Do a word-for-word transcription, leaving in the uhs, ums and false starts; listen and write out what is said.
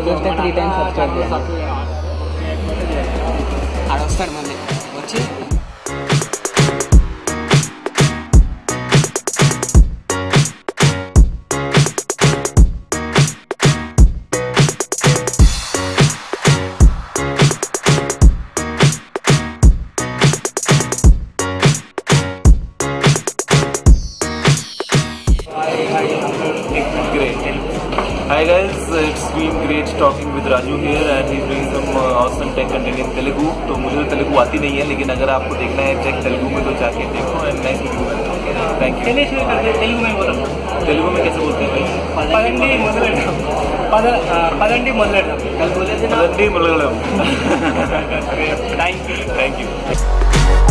చూస్తే three times subscribe చేయండి. ఆడ వస్తాడు మళ్ళీ వచ్చి Hi guys, it's been great talking with Raju here and he's doing some uh, awesome tech content in Telugu. तो मुझे तो तेलुगु आती नहीं है, लेकिन अगर आपको देखना है चेक तेलुगु में तो जाके देखो एंड नाइस वीडियो है. Thank you. चलिए शुरू करते हैं. तेलुगु में बोलो. तेलुगु में कैसे बोलते हैं भाई? पदंडी మొదలెడదాం. పద పదండి మొదలెడదాం. కల్ बोले थे ना पदंडी మొదలెడదాం. Thank you. Thank you.